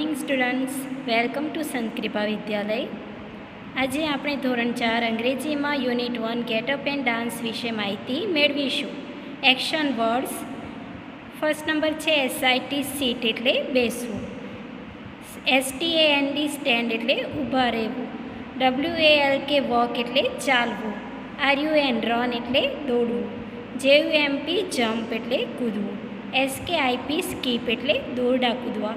Morning students, welcome to સંત કૃપા વિદ્યાલય. આજે આપણે ધોરણ 4 અંગ્રેજીમાં યુનિટ 1 ગેટઅપ એન્ડ ડાન્સ વિશે માહિતી મેળવીશું. Action words. ફર્સ્ટ નંબર છે SIT સીટ એટલે બેસવું, STAND સ્ટેન્ડ એટલે ઊભા રહેવું, WALK વોક એટલે ચાલવું, RUN રન એટલે દોડવું, JUMP જમ્પ એટલે કૂદવું, SKIP સ્કીપ એટલે દોરડા કૂદવા,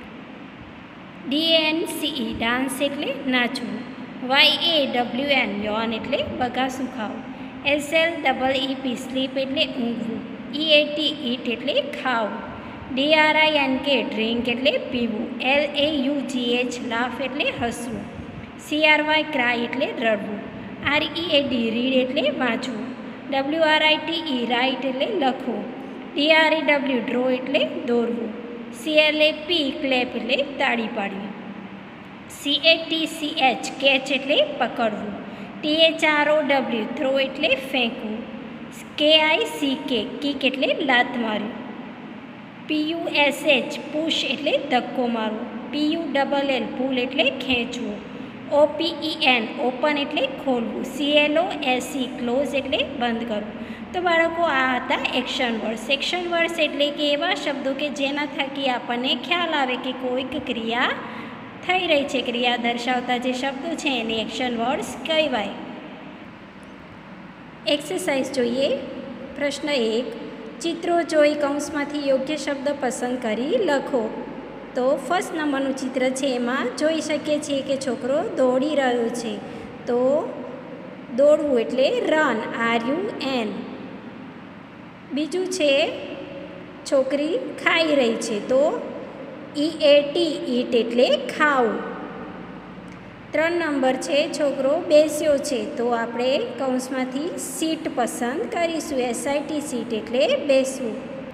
DANCE ડાન્સ એટલે નાચવું, YAWN યૌન એટલે બગાસું ખાવું, SLEEP સ્લીપ એટલે ઊંઘવું, EAT ઈટ એટલે ખાવું, DRINK ડ્રિંક એટલે પીવું, LAUGH લાફ એટલે હસવું, CRY ક્રાય એટલે રડવું, READ રીડ એટલે વાંચવું, WRITE રાઇટ એટલે લખવું, DREW ડ્રો એટલે દોરવું, CLAP ક્લેપ એટલે તાળી પાડવી, CATCH કેચ એટલે પકડવું, THROW થ્રો એટલે ફેંકવું, KICK કિક એટલે લાત મારવી, PUSH પુશ એટલે ધક્કો મારવો, PULL પુલ એટલે ખેંચવું, OPEN ઓપન એટલે ખોલવું, CLOSE ક્લોઝ એટલે બંધ કરવું. તો બાળકો, આ હતા એક્શન વર્ડ્સ. એક્શન વર્ડ્સ એટલે કે એવા શબ્દો કે જેના થકી આપણને ખ્યાલ આવે કે કોઈક ક્રિયા થઈ રહી છે. ક્રિયા દર્શાવતા જે શબ્દો છે એને એક્શન વર્ડ્સ કહેવાય. એક્સરસાઇઝ જોઈએ. પ્રશ્ન 1. ચિત્રો જોઈ કૌંસમાંથી યોગ્ય શબ્દ પસંદ કરી લખો. તો ફર્સ્ટ નંબરનું ચિત્ર છે, એમાં જોઈ શકીએ છીએ કે છોકરો દોડી રહ્યો છે. તો દોડવું એટલે રન, RUN. બીજું છે છોકરી ખાઈ રહી છે. તો EAT ઈટ એટલે ખાવું. 3 નંબર છે છોકરો બેસ્યો છે. તો આપણે કૌંસમાંથી સીટ પસંદ કરીશું, SIT સીટ એટલે બેસવું.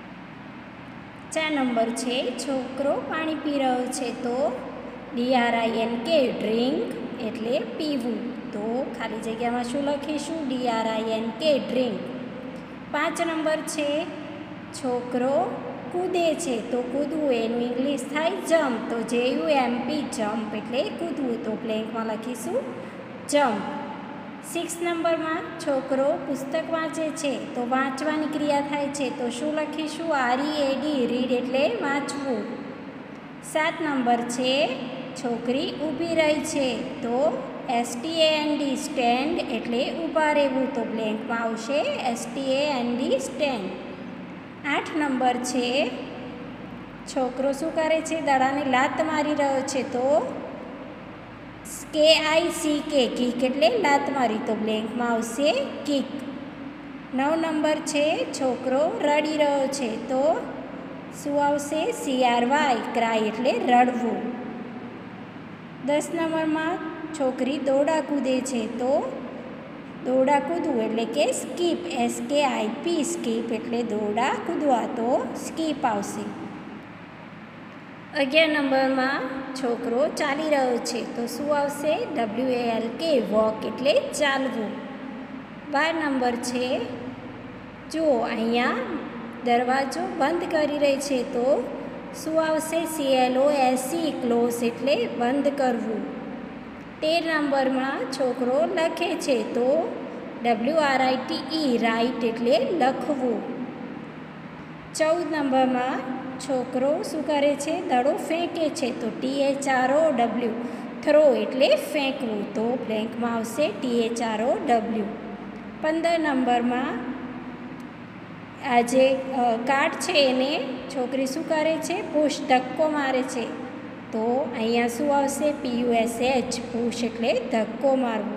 4 નંબર છે છોકરો પાણી પી રહ્યો છે. તો DRINK ડ્રિંક એટલે પીવું. તો ખાલી જગ્યામાં શું લખીશું? DRINK drink. 5 નંબર છે છોકરો કૂદે છે. તો કૂદવું એનું ઇંગ્લિશ થાય જમ્પ. તો JUMP જમ્પ એટલે કૂદવું. તો બ્લેન્કમાં લખીશું જમ્પ. 6 નંબરમાં છોકરો પુસ્તક વાંચે છે. તો વાંચવાની ક્રિયા થાય છે. તો શું લખીશું? READ રીડ એટલે વાંચવું. 7 નંબર છે છોકરી ઊભી રહી છે. તો STAND સ્ટેન્ડ એટલે ઊભા રહેવું. તો બ્લેન્કમાં આવશે STAND સ્ટેન્ડ. 8 નંબર છે છોકરો શું કરે છે? દડાને લાત મારી રહ્યો છે. તો KICK કિક એટલે લાત મારી. તો બ્લેન્કમાં આવશે કિક. 9 નંબર છે છોકરો રડી રહ્યો છે. તો શું આવશે? CRY ક્રાય એટલે રડવું. 10 નંબરમાં છોકરી દોરડા કૂદે છે. તો દોરડા કૂદવું એટલે કે સ્કીપ, SKIP સ્કીપ એટલે દોરડા કૂદવા. તો સ્કીપ આવશે. 11 નંબરમાં છોકરો ચાલી રહ્યો છે. તો શું આવશે? WALK વોક એટલે ચાલવું. 12 નંબર છે જુઓ અહીંયા દરવાજો બંધ કરી રહી છે. તો શું આવશે? CLOSE ક્લોઝ એટલે બંધ કરવું. 13 નંબરમાં છોકરો લખે છે. તો WRITE રાઇટ એટલે લખવું. 14 નંબરમાં છોકરો શું કરે છે? દડો ફેંકે છે. તો THROW થ્રો એટલે ફેંકવું. તો બ્લેન્કમાં આવશે THROW. 15 નંબરમાં આ જે કાર્ડ છે એને છોકરી શું કરે છે? પુશ ધક્કો મારે છે. તો અહીંયા શું આવશે? PUSH પુશ એટલે ધક્કો મારવું.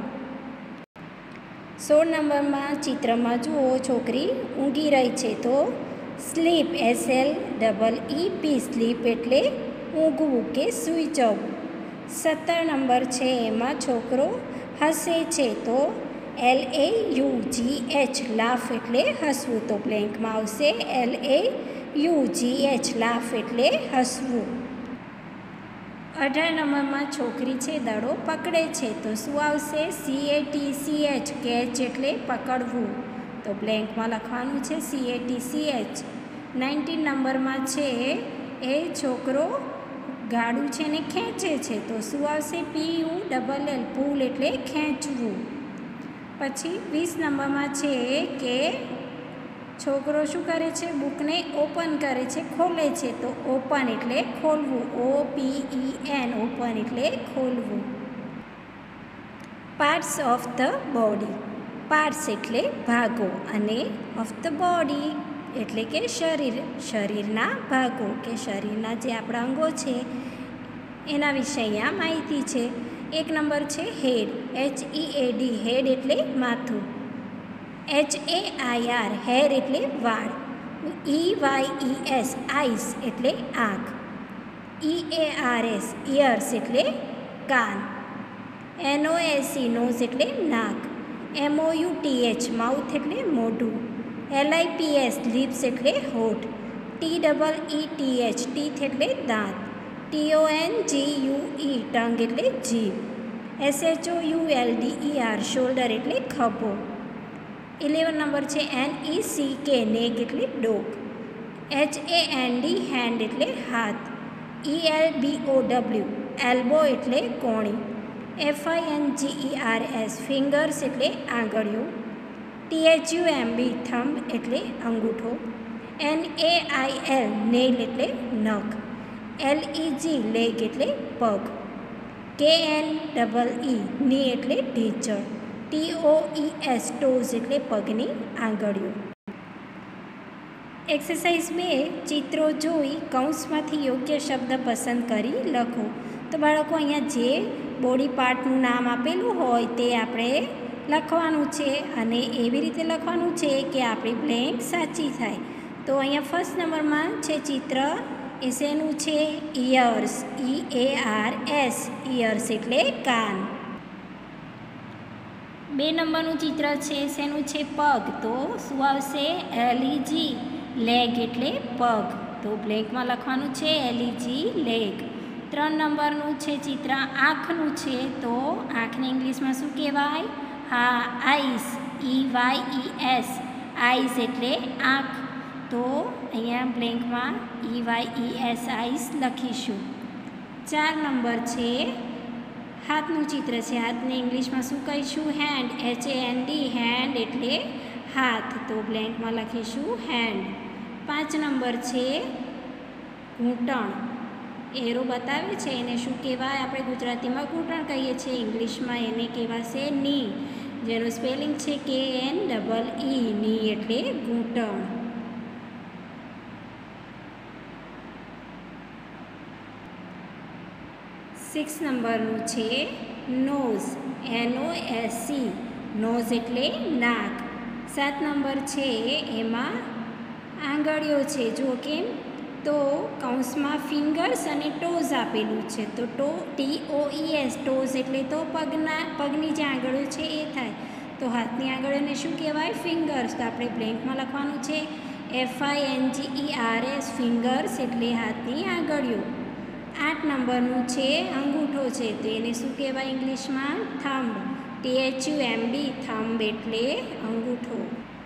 16 નંબરમાં ચિત્રમાં જુઓ છોકરી ઊંઘી રહી છે. તો સ્લીપ, SLEEP સ્લીપ એટલે ઊંઘવું કે સૂઈ જવું. 17 નંબર છે એમાં છોકરો હસે છે. તો LAUGH લાફ એટલે હસવું. તો બ્લેન્કમાં આવશે LAUGH લાફ એટલે હસવું. 18 નંબરમાં છોકરી છે દડો પકડે છે. તો શું આવશે? CATCH કેચ એટલે પકડવું. તો બ્લેન્કમાં લખવાનું છે CATCH. 19 નંબરમાં છે એ છોકરો ગાડું છે ને ખેંચે છે તો શું આવશે? PULL, પુલ એટલે ખેંચવું. પછી 20 નંબરમાં છે કે છોકરો શું કરે છે? બુકને ઓપન કરે છે, ખોલે છે. તો ઓપન એટલે ખોલવું, OPEN, ઓપન એટલે ખોલવું. Parts of the body, parts એટલે ભાગો અને ઓફ ધ બોડી એટલે કે શરીર, શરીરના ભાગો કે શરીરના જે આપણા અંગો છે એના વિશે અહીંયા માહિતી છે. 1 નંબર છે હેડ, HEAD, હેડ એટલે માથું. HAIR, હેર એટલે વાળ. EYES, આઈસ એટલે આંખ. EARS, ઇયર્સ એટલે કાન. NOSE, નોઝ એટલે નાક. MOUTH, માઉથ એટલે મોઢું. LIPS, લિપ્સ એટલે હોઠ. TEETH, ટીથ એટલે દાંત. TONGUE, ટંગ એટલે જીભ. SHOULDER, શોલ્ડર એટલે ખભો. 11 નંબર છે NECK, નેક એટલે ડોક. HAND, હેન્ડ એટલે હાથ. ELBOW, એલ્બો એટલે કોણી. FINGERS, ફિંગર્સ એટલે આંગળીઓ. THUMB, થંબ એટલે અંગૂઠો. NAIL, નેલ એટલે નખ. LEG, લેગ એટલે પગ. KNEE, ની એટલે ઢીચણ. TOES, ટોઝ એટલે પગની આંગળીઓ. એક્સરસાઇઝ 2, ચિત્રો જોઈ કૌંસમાંથી યોગ્ય શબ્દ પસંદ કરી લખો. તો બાળકો અહીંયા જે બોડી પાર્ટનું નામ આપેલું હોય તે આપણે લખવાનું છે અને એવી રીતે લખવાનું છે કે આપણી બ્લેન્ક સાચી થાય. તો અહીંયા ફર્સ્ટ નંબરમાં છે ચિત્ર, એ શેનું છે? ઇયર્સ, EARS, ઇયર્સ એટલે કાન. 2 નંબરનું ચિત્ર છે, શેનું છે? પગ. તો શું આવશે? LEG, લેગ એટલે પગ. તો બ્લેન્કમાં લખવાનું છે LEG, લેગ. 3 નંબરનું છે ચિત્ર, આંખનું છે. તો આંખને ઇંગ્લિશમાં શું કહેવાય? હા, આઈસ, EYES, આઈસ એટલે આંખ. તો અહીંયા બ્લેન્કમાં EYES, આઈસ લખીશું. 4 નંબર છે હાથનું ચિત્ર છે, હાથને ઇંગ્લિશમાં શું કહીશું? હેન્ડ, HAND, હેન્ડ એટલે હાથ. તો બ્લેન્કમાં લખીશું હેન્ડ. 5 નંબર છે ઘૂંટણ, એરો બતાવે છે એને શું કહેવાય? આપણે ગુજરાતીમાં ઘૂંટણ કહીએ છીએ, ઇંગ્લિશમાં એને કહેવાશે ની, જેનું સ્પેલિંગ છે KNEE, ની એટલે ઘૂંટણ. 6 નંબરનું છે નોઝ, NOSE, નોઝ એટલે નાક. 7 નંબર છે એમાં આંગળીઓ છે, જો કેમ? તો કૌંસમાં ફિંગર્સ અને ટોઝ આપેલું છે. તો TOES, ટોઝ એટલે તો પગની જે આંગળીઓ છે એ થાય. તો હાથની આંગળીઓને શું કહેવાય? ફિંગર્સ. તો આપણે બ્લેન્કમાં લખવાનું છે FINGERS, ફિંગર્સ એટલે હાથની આંગળીઓ. 8 નંબરનું છે અંગૂઠો છે, તો એને શું કહેવાય ઇંગ્લિશમાં? થંબ, THUMB, થંબ એટલે અંગૂઠો.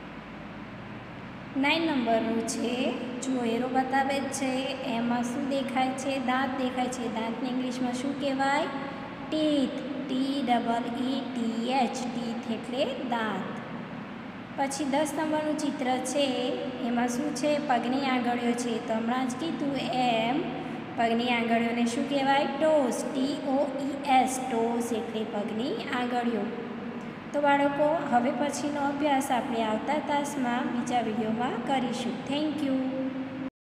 9 નંબરનું છે, જો એરો બતાવે છે એમાં શું દેખાય છે? દાંત દેખાય છે. દાંતને ઇંગ્લિશમાં શું કહેવાય? ટીથ, TEETH, ટીથ એટલે દાંત. પછી 10 નંબરનું ચિત્ર છે, એમાં શું છે? પગની આંગળીઓ છે. તો હમણાં જ કીધું એમ પગની આંગળીઓને શું કહેવાય? ટોઝ, TOES, ટોઝ એટલે પગની આંગળીઓ. તો બાળકો, હવે પછીનો અભ્યાસ આપણે આવતા તાસમાં બીજા વિડીયોમાં કરીશું. Thank you.